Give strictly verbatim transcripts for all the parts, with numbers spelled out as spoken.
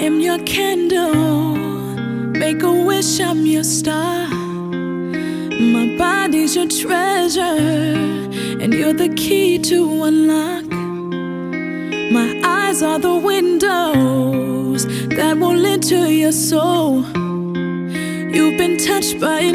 am your candle, make a wish, I'm your star. My body's your treasure, and you're the key to unlock. My eyes are the windows that will enter your soul. You've been touched by an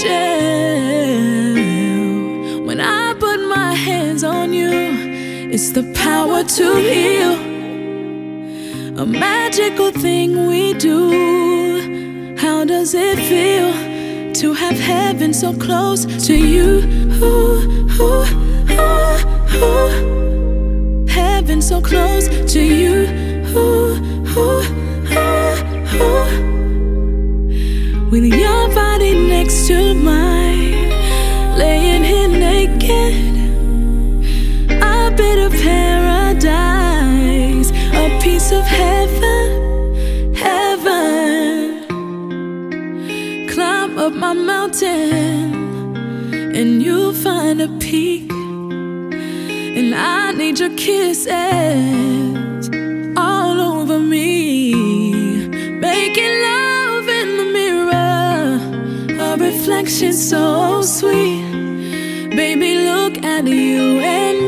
angel. When I put my hands on you, it's the power to heal. A magical thing we do. How does it feel to have heaven so close to you? Ooh, ooh, ooh, ooh. Heaven so close to you. Ooh, ooh, ooh, ooh. With your body next to mine, laying here naked, a bit of paradise, a piece of heaven, heaven. Climb up my mountain and you'll find a peak, and I need your kisses all over me. Making love in the mirror, a reflection so sweet. Baby, look at you and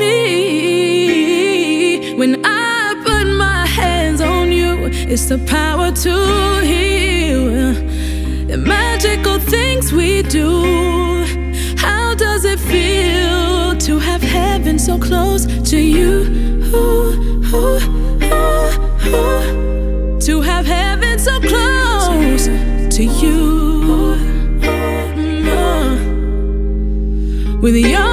me. When I put my hands on you, it's the power to heal. The magical things we do. How does it feel to have heaven so close to you? Ooh, ooh, ooh, ooh. To have heaven so close to you. Mm-hmm. With your